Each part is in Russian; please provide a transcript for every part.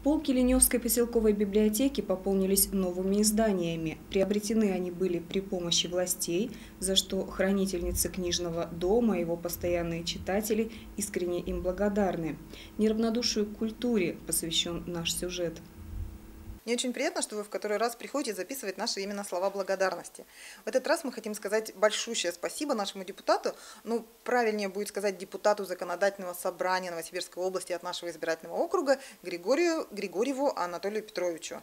Полки Ленёвской поселковой библиотеки пополнились новыми изданиями. Приобретены они были при помощи властей, за что хранительницы книжного дома и его постоянные читатели искренне им благодарны. Неравнодушию к культуре посвящен наш сюжет. Мне очень приятно, что вы в который раз приходите записывать наши именно слова благодарности. В этот раз мы хотим сказать большущее спасибо нашему депутату, правильнее будет сказать депутату Законодательного собрания Новосибирской области от нашего избирательного округа Григорьеву Анатолию Петровичу.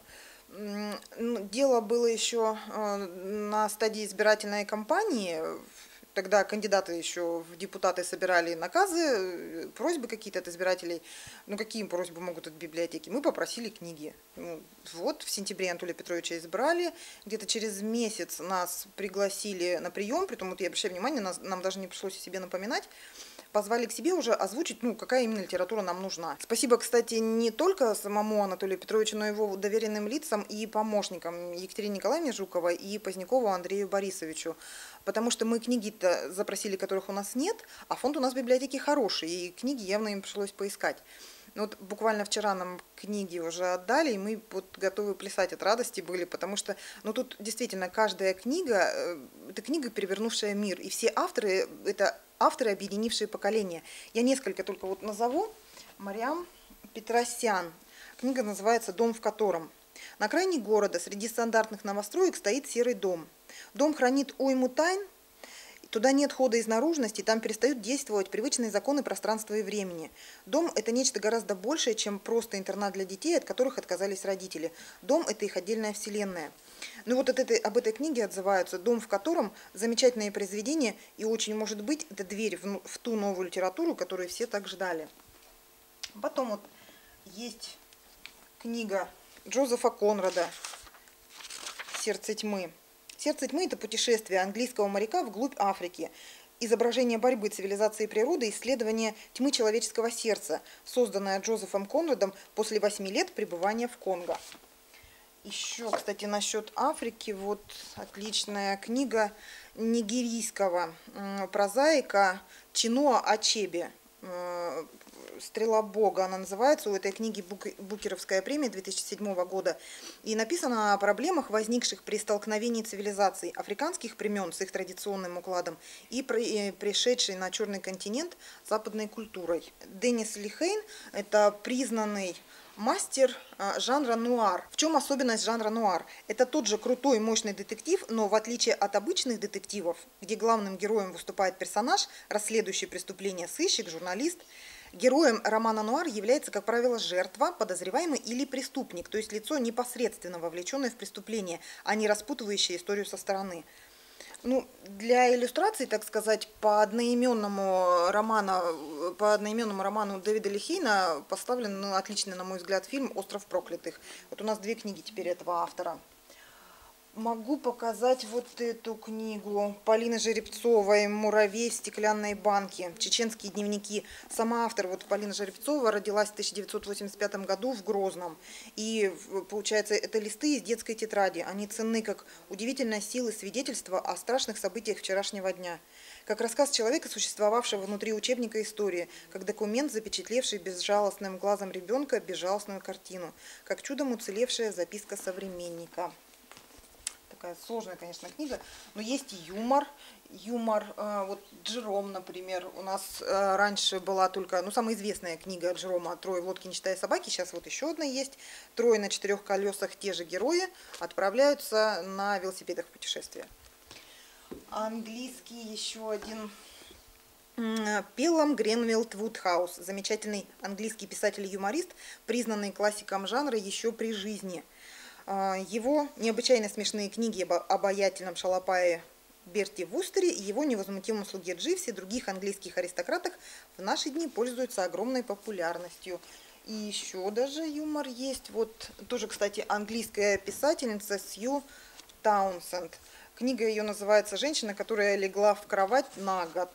Дело было еще на стадии избирательной кампании. Тогда кандидаты еще в депутаты собирали наказы, просьбы какие-то от избирателей. Какие просьбы могут от библиотеки? Мы попросили книги. В сентябре Анатолия Петровича избрали. Где-то через месяц нас пригласили на прием. Притом, я обращаю внимание, нам даже не пришлось о себе напоминать. Позвали к себе уже озвучить, какая именно литература нам нужна. Спасибо, кстати, не только самому Анатолию Петровичу, но и его доверенным лицам и помощникам Екатерине Николаевне Жуковой и Позднякову Андрею Борисовичу. Потому что мы книги-то запросили, которых у нас нет, а фонд у нас в библиотеке хороший, и книги явно им пришлось поискать. Буквально вчера нам книги уже отдали, и мы готовы плясать от радости были, потому что тут действительно каждая книга – это книга, перевернувшая мир, и все авторы – это авторы, объединившие поколения. Я несколько только назову. Марьям Петросян. Книга называется «Дом в котором». На окраине города среди стандартных новостроек стоит серый дом. Дом хранит уйму тайн. Туда нет хода из наружности, там перестают действовать привычные законы пространства и времени. Дом – это нечто гораздо большее, чем просто интернат для детей, от которых отказались родители. Дом – это их отдельная вселенная. Об этой книге отзываются «Дом в котором» – замечательное произведение, и очень может быть это дверь в ту новую литературу, которую все так ждали. Потом есть книга Джозефа Конрада «Сердце тьмы». «Сердце тьмы» – это путешествие английского моряка вглубь Африки. Изображение борьбы цивилизации и природы, исследование тьмы человеческого сердца, созданное Джозефом Конрадом после 8 лет пребывания в Конго. Еще, кстати, насчет Африки, отличная книга нигерийского прозаика Чинуа Ачебе. «Стрела Бога» она называется, у этой книги Букеровская премия 2007 года. И написана о проблемах, возникших при столкновении цивилизаций африканских племен с их традиционным укладом и пришедшей на Черный континент западной культурой. Деннис Лихейн – это признанный мастер жанра нуар. В чем особенность жанра нуар? Это тот же крутой, мощный детектив, но в отличие от обычных детективов, где главным героем выступает персонаж, расследующий преступление, сыщик, журналист, героем романа нуар является, как правило, жертва, подозреваемый или преступник, то есть лицо, непосредственно вовлеченное в преступление, а не распутывающее историю со стороны. Для иллюстрации, так сказать, по одноименному роману Дэвида Лихейна поставлен отличный, на мой взгляд, фильм «Остров проклятых». У нас 2 книги теперь этого автора. Могу показать эту книгу Полины Жеребцовой «Муравей в стеклянной банке. Чеченские дневники». Сама автор, Полина Жеребцова, родилась в 1985 году в Грозном. И, получается, это листы из детской тетради. Они ценны как удивительная сила свидетельства о страшных событиях вчерашнего дня. Как рассказ человека, существовавшего внутри учебника истории, как документ, запечатлевший безжалостным глазом ребенка безжалостную картину, как чудом уцелевшая записка современника. Такая сложная, конечно, книга, но есть и юмор. Джером, например, у нас раньше была только, самая известная книга Джерома «Трое в лодке, не считая собаки», сейчас еще одна есть. 3 на 4 колесах, те же герои, отправляются на велосипедах в путешествие. Английский еще один. Пелом Гренвилл Вудхаус, замечательный английский писатель и юморист, признанный классиком жанра еще при жизни. Его необычайно смешные книги об обаятельном шалопае Берти Вустере и его невозмутимом слуге Дживсе и других английских аристократах в наши дни пользуются огромной популярностью. И еще даже юмор есть. Тоже, кстати, английская писательница Сью Таунсенд. Книга ее называется «Женщина, которая легла в кровать на год».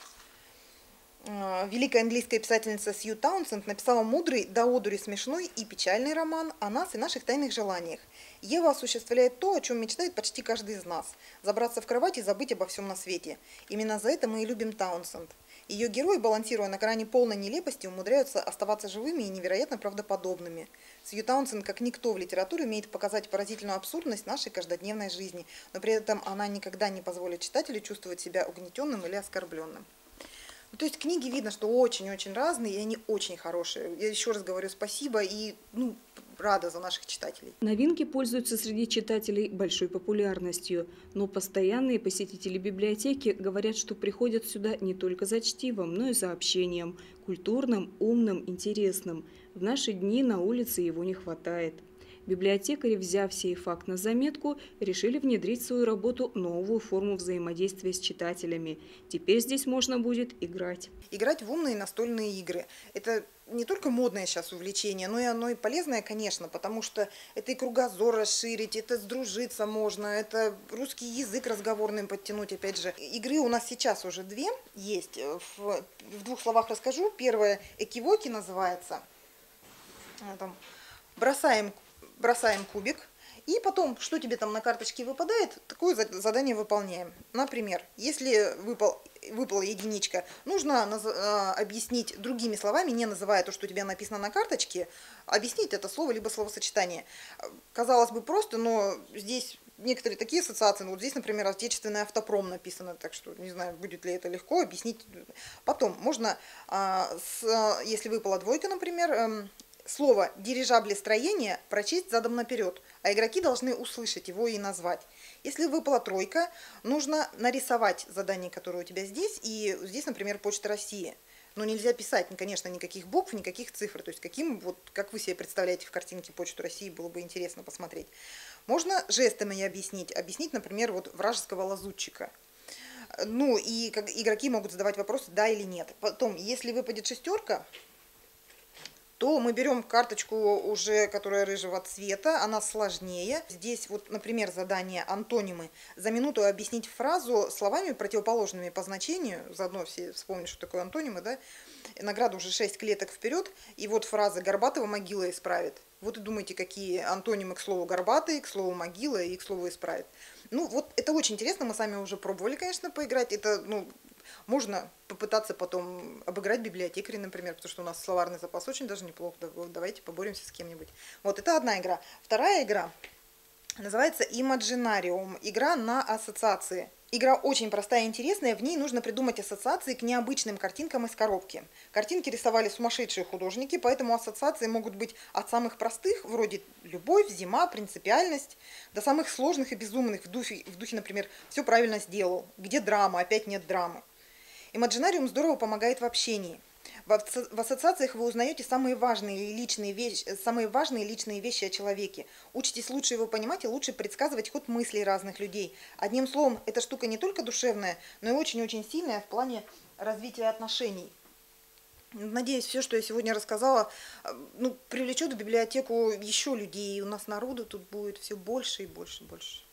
Великая английская писательница Сью Таунсенд написала мудрый, до одури смешной и печальный роман о нас и наших тайных желаниях. Ева осуществляет то, о чем мечтает почти каждый из нас – забраться в кровать и забыть обо всем на свете. Именно за это мы и любим Таунсенд. Ее герои, балансируя на грани полной нелепости, умудряются оставаться живыми и невероятно правдоподобными. Сью Таунсенд, как никто в литературе, умеет показать поразительную абсурдность нашей каждодневной жизни, но при этом она никогда не позволит читателю чувствовать себя угнетенным или оскорбленным. То есть книги видно, что очень-очень разные, и они очень хорошие. Я еще раз говорю спасибо и рада за наших читателей. Новинки пользуются среди читателей большой популярностью, но постоянные посетители библиотеки говорят, что приходят сюда не только за чтивом, но и за общением, культурным, умным, интересным. В наши дни на улице его не хватает. Библиотекари, взяв сей факт на заметку, решили внедрить в свою работу новую форму взаимодействия с читателями. Теперь здесь можно будет играть. Играть в умные настольные игры. Это не только модное сейчас увлечение, но и оно и полезное, конечно, потому что это и кругозор расширить, это сдружиться можно, это русский язык разговорным подтянуть, опять же. Игры у нас сейчас уже две есть. В двух словах расскажу. Первая «Экивоки» называется. Там, бросаем кубик, и потом, что тебе там на карточке выпадает, такое задание выполняем. Например, если выпала единичка, нужно объяснить другими словами, не называя то, что у тебя написано на карточке, объяснить это слово либо словосочетание. Казалось бы просто, но здесь некоторые такие ассоциации, вот здесь, например, отечественный автопром написано, так что не знаю, будет ли это легко объяснить. Потом можно, если выпала двойка, например, слово «дирижаблестроение» прочесть задом наперед, а игроки должны услышать его и назвать. Если выпала тройка, нужно нарисовать задание, которое у тебя здесь, и здесь, например, Почта России. Но нельзя писать, конечно, никаких букв, никаких цифр. То есть как вы себе представляете в картинке Почту России, было бы интересно посмотреть. Можно жестами объяснить, например, вражеского лазутчика. И игроки могут задавать вопросы «да» или «нет». Потом, если выпадет шестерка, то мы берем карточку уже, которая рыжего цвета, она сложнее. Здесь, например, задание «Антонимы». За минуту объяснить фразу словами, противоположными по значению. Заодно все вспомнят, что такое антонимы, да? Награда уже 6 клеток вперед. И фраза «Горбатого могила исправит». И думайте, какие антонимы к слову «горбатый», к слову «могила» и к слову «исправит». Это очень интересно. Мы сами уже пробовали, конечно, поиграть. Это, можно попытаться потом обыграть библиотекарей, например, потому что у нас словарный запас очень даже неплохо. Давайте поборемся с кем-нибудь. Это одна игра. Вторая игра называется Imaginarium. Игра на ассоциации. Игра очень простая и интересная, в ней нужно придумать ассоциации к необычным картинкам из коробки. Картинки рисовали сумасшедшие художники, поэтому ассоциации могут быть от самых простых, вроде любовь, зима, принципиальность, до самых сложных и безумных, в духе, например, все правильно сделал, где драма, опять нет драмы. Imaginarium здорово помогает в общении. В ассоциациях вы узнаете самые важные личные вещи о человеке. Учитесь лучше его понимать и лучше предсказывать ход мыслей разных людей. Одним словом, эта штука не только душевная, но и очень-очень сильная в плане развития отношений. Надеюсь, все, что я сегодня рассказала, привлечет в библиотеку еще людей. И у нас народу тут будет все больше и больше и больше.